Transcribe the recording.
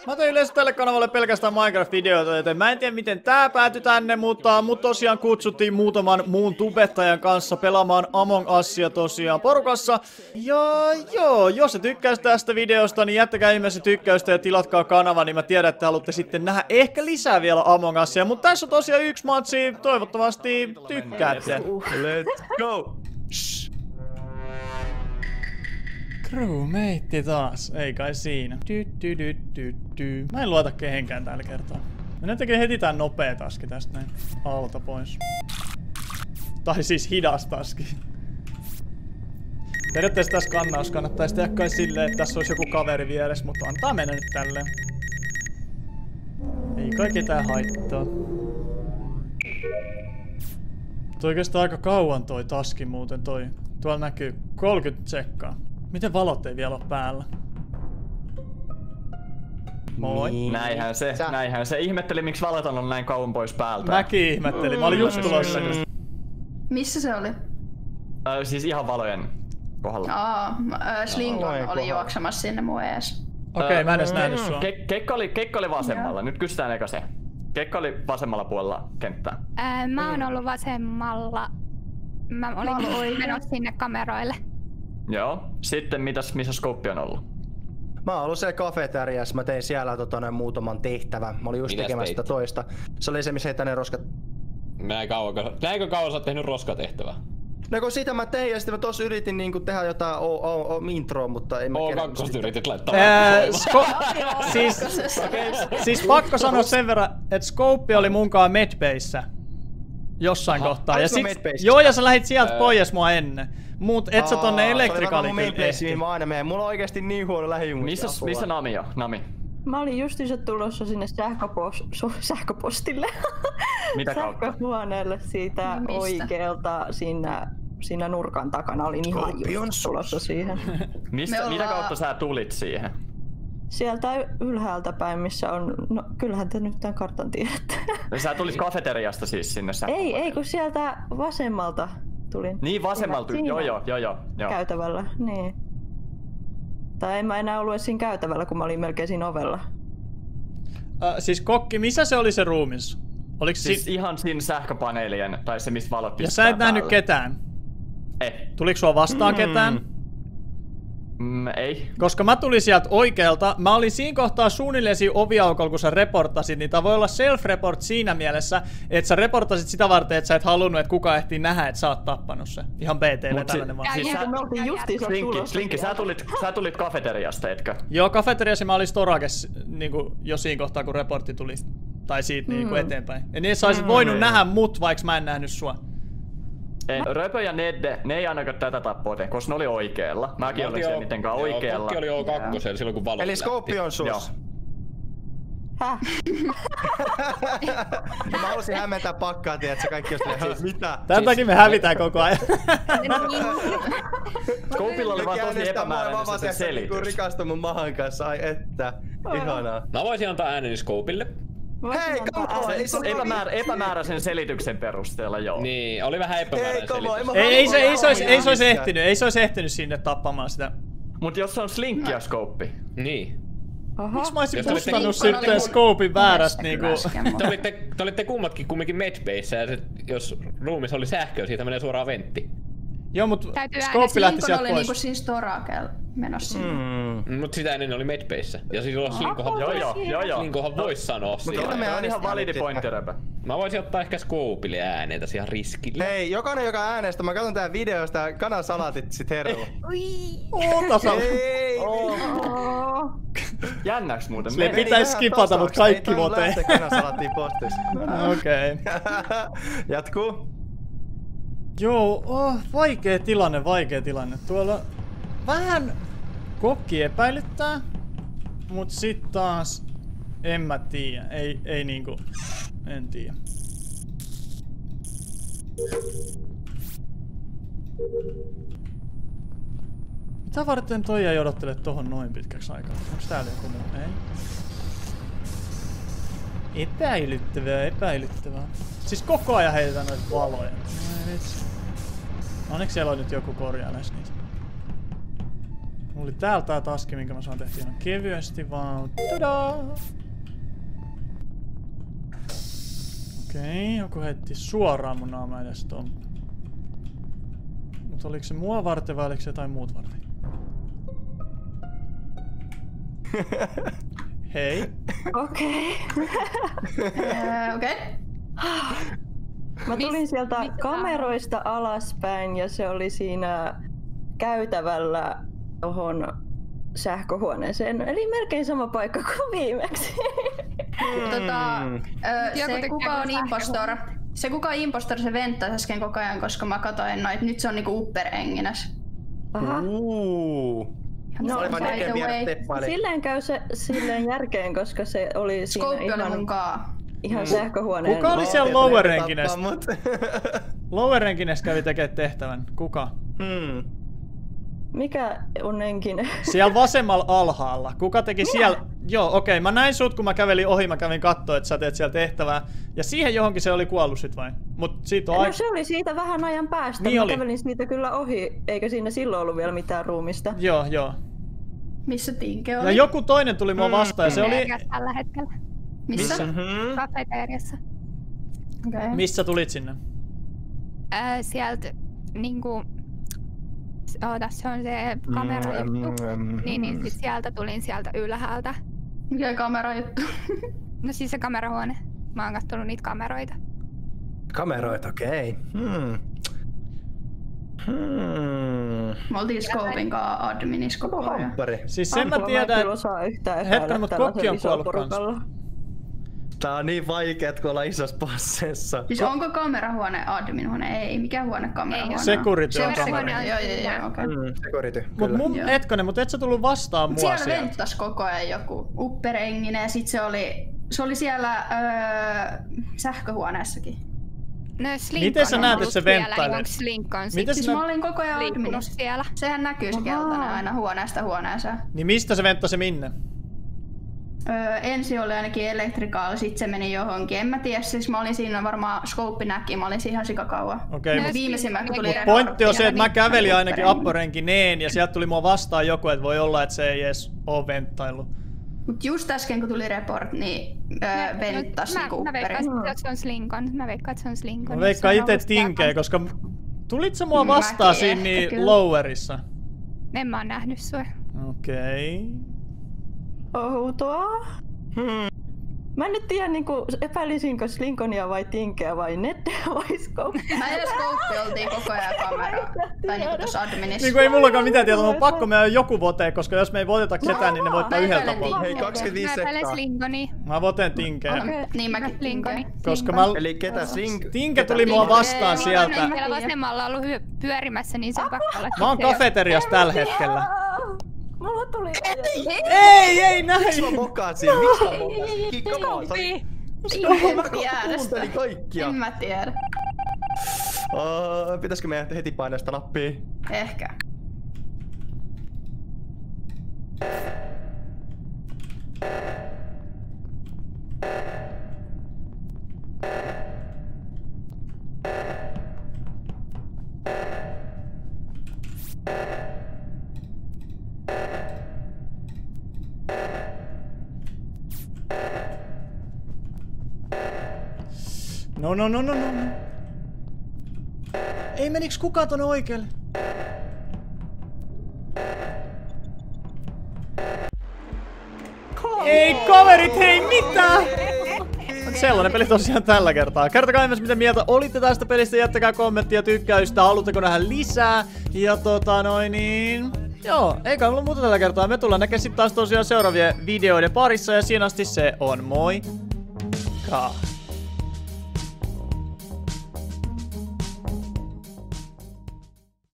Mä tein yleensä tälle kanavalle pelkästään Minecraft-videoita, joten mä en tiedä miten tää päätyi tänne, mutta mut tosiaan kutsuttiin muutaman muun tubettajan kanssa pelaamaan Among Usia tosiaan porukassa. Ja joo, jos sä tykkäisit tästä videosta, niin jättäkää ihmeessä tykkäystä ja tilatkaa kanava, niin mä tiedän, että haluatte sitten nähdä ehkä lisää vielä Among Usia. Mutta tässä on tosiaan yksi matsi, toivottavasti tykkäätte. Let's go! Crewmate taas, ei kai siinä. Mä en luota kehenkään tällä kertaa. Mennään tekee heti tän nopea taski tästä näin alta pois. Tai siis hidas taski. Periaatteessa tässä kannaus kannattaisi tehdä kai silleen, että tässä olisi joku kaveri vieressä, mutta antaa mennä nyt tälleen. Ei kai ketään haittaa. Toi oikeastaan aika kauan toi taski muuten toi. Tuolla näkyy 30 sekkaa. Miten valot ei vielä ole päällä? Moi. Niin. Näinhän se. Ihmetteli, miksi valot on näin kauan pois päältä. Mäkin ihmettelin. Mä olin just tulossa. Missä se oli? Siis ihan valojen kohdalla. Slingon oli juoksemassa sinne mun ees. Okei, mä en edes nähnyt sua. Kekko oli vasemmalla. Nyt kysytään eka se. Kekko oli vasemmalla puolella kenttää. Mä oon ollut vasemmalla. Mä olin menossa sinne kameroille. Joo. Sitten missä Scope on ollut? Mä oon ollut siellä kafeteriassa, mä tein siellä muutaman tehtävän. Mä olin just tekemässä sitä toista. Se oli se, missä heitä ne roskat. Näinkö kauan sä oot tehnyt roskatehtävää? No kun sitä mä tein ja sitten mä tossa yritin niinku tehdä jotain introa, mutta ei mä kerran sitä. Yritit laittaa siis pakko sanoa sen verran, että Scope oli munkaan Medbayssä. Jossain kohtaa. Ja joo, ja sä lähit sieltä pois mua ennen. Mut et sä tonne Electricalin kyllä ehti. Mä aina menen. Mulla on oikeesti niin huono lähimuisti. Missä Nami on? Nami? Mä olin justiinsa tulossa sinne sähköpostille. Mitä kautta? Sähköhuoneelle siitä oikealta siinä nurkan takana. Olin ihan just tulossa siihen. Mitä kautta sä tulit siihen? Sieltä ylhäältä päin, missä on... No kyllähän te nyt tämän kartan tiedätte. Sä tulit kafeteriasta siis sinne sähköhuoneelle? Ei, kun sieltä vasemmalta tulin. Niin vasemmalta, joo. Käytävällä, niin. Tai en mä enää ollut edes siinä käytävällä, kun mä olin melkein siinä ovella. Siis Kokki, missä se oli se ruumis? Oliks siis ihan siinä sähköpaneelien, tai se mistä valot pistää. Ja sä et nähnyt ketään? Tuliko sua vastaan ketään? Ei. Koska mä tulin sieltä oikealta, mä olin siinä kohtaa suunnilleen siinä oviaukolla, kun sä reportasit, niin tää voi olla self-report siinä mielessä, että sä reportasit sitä varten, että sä et halunnut, että kukaan ehtii nähdä, että sä oot tappanut se. Ihan BTV tällainen vaan. Slinkki, sä tulit kafeteriasta, etkö? Joo, kafeteriassa mä olin Storakes niinku jo siinä kohtaa, kun reportti tuli. Tai siitä niinku eteenpäin. Ja niin sä olisit voinut nähdä mut, vaikka mä en nähnyt sua. Röpö ja Nedde, ne ei ainakaan tätä tappoa tee, koska ne oli oikealla. Mäkin olin siellä mitenkään oikealla. Kokki oli O2 silloin kun valot lähti. Eli Scope on sus. Häh? Mä halusin hämmentää pakkaa, tiedätkö kaikki jos mitä? Tän takia me hävitään koko ajan. Scopeilla oli vaan tosi epämääräinen se selitys. Kun rikastui mun mahan kanssa, ai että. Ihanaa. Mä voisin antaa ääneni Scopeille. Hei, epämääräisen selityksen perusteella, joo. Niin, oli vähän epämääräinen selitys. Ei se olisi ehtinyt sinne tappamaan sitä. Mut jos se on Slinkki ja Scope. Niin. Miksi mä olisin pustannut sitten Scopein väärästä niinku... Te olitte kumminkin Medbayssä ja jos ruumissa oli sähköä, siitä menee suoraan ventti. Joo, mut Scope lähti sieltä oli pois. niinku siis Storakel menossa sinne. Mut sitä ennen oli Medbayssä. Ja silloin Slinkohan vois sanoa siitä. Mutta me on ihan validi pointeröpä. Mä voisin ottaa ehkä Scopeille ääneitä siihen riskille. Hei, jokainen joka äänestä, mä katson tää videosta ja kanansalaatit sit herralla. Ei! Jännäks muuten? Sille pitäis skipata mut kaikki voteen. Ei kanansalattiin postissa. Okei. Jatkuu. Joo, vaikea tilanne. Tuolla vähän Kokki epäilyttää, mut sit taas en mä tiedä. Ei niinku, en tiedä. Mitä varten toi ei odottele tohon noin pitkäksi aikaa? Onks täällä joku muu? Ei. Epäilyttävää. Siis koko ajan heitetään noita valoja. Onneksi siellä on nyt joku korjailes niitä. Mulla oli täällä tää taski, minkä mä saan tehtyä ihan kevyesti vaan. Tadaa! Okei, joku heitti suoraan mun naama edes ton. Mut oliko se mua varten vai oliko se jotain muut varten? Hei. Okei. Okei. Mä tulin sieltä kameroista alaspäin ja se oli siinä käytävällä tohon sähköhuoneeseen. Eli melkein sama paikka kuin viimeksi. Se kuka on impostor? Se kuka on impostor, se venttasi äsken koko ajan, koska mä katoin noit. Nyt se on niinku upperenginäs. Aha. No, silleen käy se silleen järkeen, koska se oli siinä ihan sähköhuoneen. Kuka oli siellä lower-renkinessä? Lower-renkinessä kävi tekee tehtävän. Kuka? Mikä on enkinen? Siellä vasemmalla alhaalla. Kuka teki siellä? Joo, okei. Mä näin sut, kun mä kävelin ohi. Mä kävin kattoo, että sä teet siellä tehtävää. Ja siihen johonkin se oli kuollut sit vai? Mut siitä on se oli siitä vähän ajan päästä. Niin mä kävelin siitä kyllä ohi, eikä siinä silloin ollut vielä mitään ruumista. Joo. Missä Tinke oli? Ja joku toinen tuli mua vastaan ja se oli... tällä hetkellä. Missä? Kafeteriassa. Okay. Missä tulit sinne? Sieltä niinku... se on se kamerajuttu. Niin sit sieltä tulin sieltä ylhäältä. Mikä kamerajuttu? No siis se kamerahuone. Mä oon kattonut niitä kameroita. Kameroita, okei. Me oltiin Scoopin kanssa adminis koko ajan. Siis sen mä tiedän, hetkinen, mut kokki on kuollut kanssa. Tää on niin vaikeet, kun ollaan isossa passeessa. Siis onko kamerahuone adminhuone? Ei, mikä huone kamerahuone on? Security on kamerahuone. Joo, okei. Security, kyllä. Mut et sä tullut vastaan mua siellä. Siellä venttas koko ajan joku upperenginen ja sit se oli siellä sähköhuoneessakin. No, miten sä näet, että se venttailee? Siis mä olin koko ajan adminissa siellä. Sehän näkyy se keltainen aina huoneesta huoneeseen. Niin mistä se venttasi minne? Ensi oli ainakin Electrical, sit se meni johonkin. En mä tiedä, siis mä olin siinä varmaan Scope näki, mä olin siinä ihan sikakauan. Okei, no, viimeisimmän kun tuli pointti on se, että mä kävelin ainakin upperenkineen ja sieltä tuli mua vastaan joku, että voi olla, että se ei edes oo venttailu. Mut just äsken kun tuli report, niin venttas niinku upperin. Mä veikkaan, että se on Slinkon. Mä veikkaan ite Tinkeä, koska tulit sä mua vastaan siinä niin lowerissa? En mä oon nähnyt sua. Okei. Outoa. Mä en nyt tiedä niinku epäilisinkö Slinkonia vai Tinkeä vai Neddeä vai Scope. Mä ja Scope oltiin koko ajan kamera. Tai niinku tossa adminissa. Niinku ei mullakaan mitään tietoa, mutta pakko meidän joku vote, koska jos me ei voteta ketään, niin ne voittaa yhdeltä tapaa. Hei, 25 sekkaa. Mä voten Tinkeä. Niin mäkin Slinkoni. Koska mä... Eli ketä Tinke tuli mua vastaan sieltä. Siellä vasemmalla ollut pyörimässä, niin se on pakko olla. Mä oon kafeteriassa tällä hetkellä. Mulla tuli... Ei näin! Miksi mä mokasin? Kuuntelin kaikkia. En mä tiedä. Pitäisikö meidän heti painaa sitä nappia? Ehkä. No. Ei meniks kukaan tonne oikealle? Ei kaverit, hei mitä? Sellainen peli tosiaan tällä kertaa. Kertokaa myös mitä mieltä olitte tästä pelistä, jättäkää kommenttia, tykkäystä, haluatteko nähdä lisää. Ja joo, eikä mulla muuta tällä kertaa. Me tullaan näkemään sitten taas tosiaan seuraavien videoiden parissa ja siinä asti se on moi.